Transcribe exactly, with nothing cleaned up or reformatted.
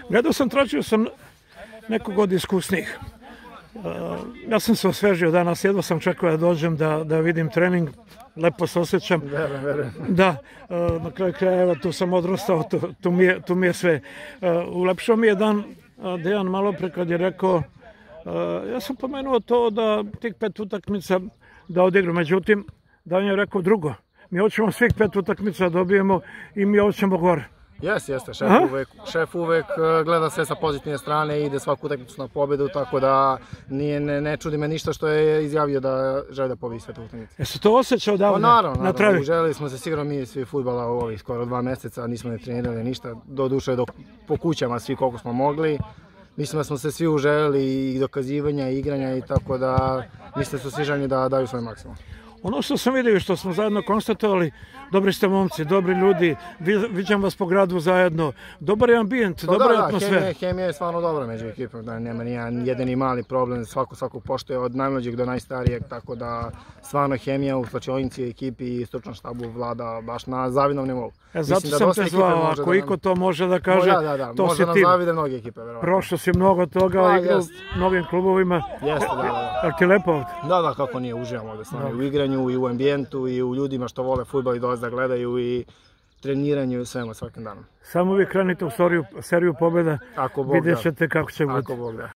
Gledao sam, tražio sam nekog od iskusnijih. Ja sam se osvežio danas, jedva sam čekao da dođem da, da vidim trening, lepo se osjećam. Verujem, verujem. Da, na kraju krajeva tu sam odrastao, tu, tu, mi je, tu mi je sve. Ulepšao mi je dan Dejan malo pre kad je rekao, ja sam pomenuo to da tih pet utakmica da odigram, međutim, da on je rekao drugo. Mi hoćemo svih pet utakmica da dobijemo i mi hoćemo gore. Jeste, jeste. Šef uvek, šef uvek gleda sve sa pozitivne strane i ide svaku utakmicu na pobedu, tako da nije, ne, ne čudi me ništa što je izjavio da želi da pobedi sve te utakmice. Jesi to osjećao odavde? Pa naravno, na travi? Želeli smo se sigurno mi svi fudbala u ovih skoro dva meseca, nismo ne trenirali ništa, do duše do, po kućama svi koliko smo mogli. Mislim da smo se svi uželili i dokazivanja i igranja i tako da mislim da su svi željni da daju svoj maksimum. Ono što sam vidio i što smo zajedno konstatovali, dobri ste momci, dobri ljudi, viđam vas po gradu zajedno, dobar je ambijent, dobra je atmosfera. Hemija, hemija je stvarno dobra među ekipom, da nema nijedan jedini mali problem, svako svako poštuje od najmlađeg do najstarijeg, tako da stvarno hemija u slačionici, ekipi i stručnom štabu vlada baš na zavidnom nivou. E, zato sam te zvao, ako iko to može da kaže, da, da, da, to si ti. Može nam zavide mnoge ekipe, verovatno. Prošao si mnogo toga, igrao u novim klubovima. Jeste, da, da. Ali ti je lepo ovdje? Da, da, kako nije, uživamo ovdje stvarno, u igranju i u ambijentu i u ljudima što vole fudbal i dolaze da gledaju i treniranju i svema svakim danom. Samo vi krenite u seriju, seriju pobjeda, vidjet ćete kako će biti. Ako Bog da.